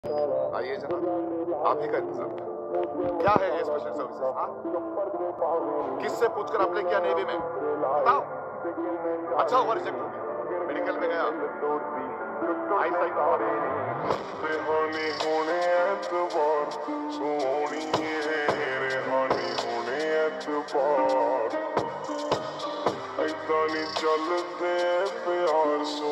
आइए जनाब, आप ही का इंतजार था। क्या है ये स्पेशल सर्विसेज? हाँ, किससे पूछकर आपने किया नेवी में? बताओ। अच्छा हुआ रिजेक्ट हो गया, मेडिकल में गया, आई साइट रेहानी होने एतबार सोहणीए, रेहानी होने एतबार ऐदां नहीं चलदे प्यार सो